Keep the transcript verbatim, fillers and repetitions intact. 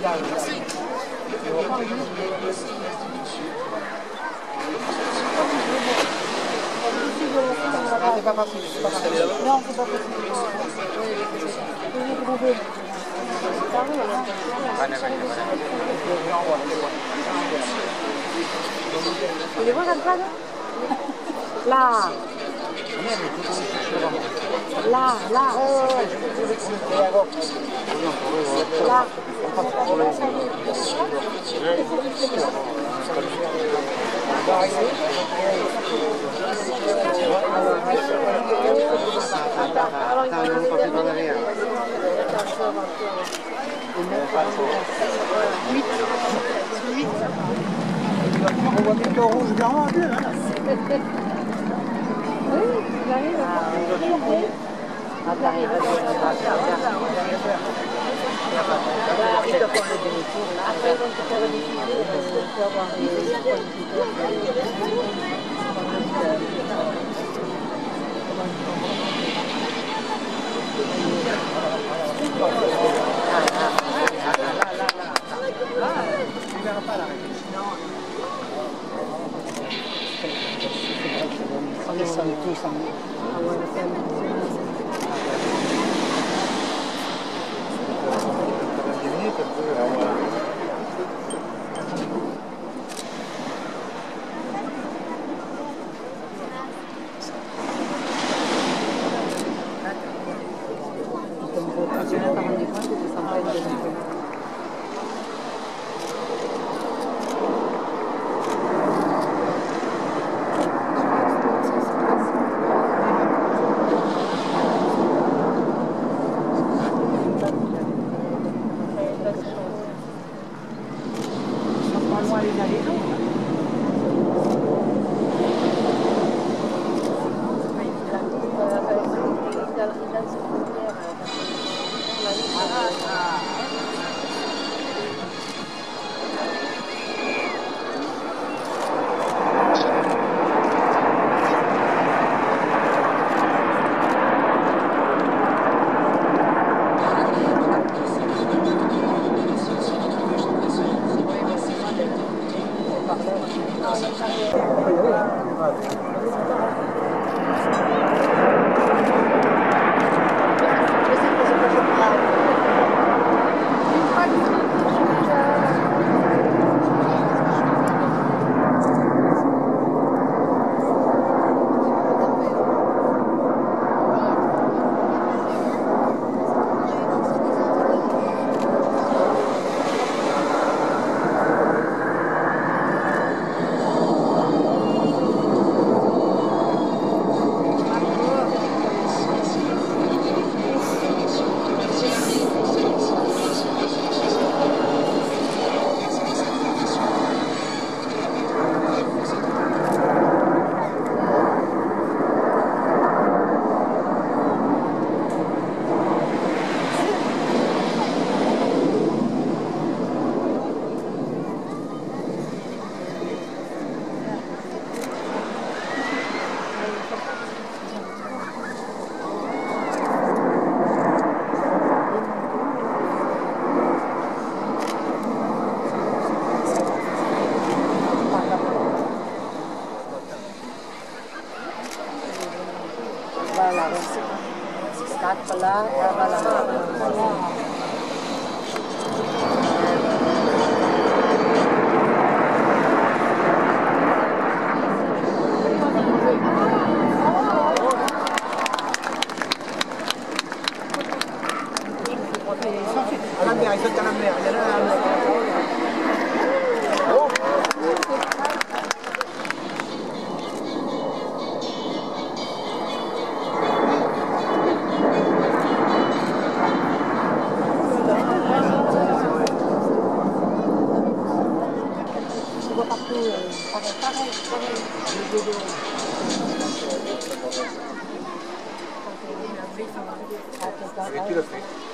C'est pas facile, c'est pas facile. Non, c'est pas possible. Tu les vois là-bas, là? Là. Là, là. Là. On voit bien le rouge blanc en deux, hein. Oui, il arrive. Il arrive. Après, ils vont te faire le demi-tour. Après, ils vont te faire le demi-tour parce que tu vas avoir On descend tous en haut. Voilà, quatre là, voilà. À la mer, il saute à la mer, il y en a à la mer. Pareil, pareil. Et tu le fais.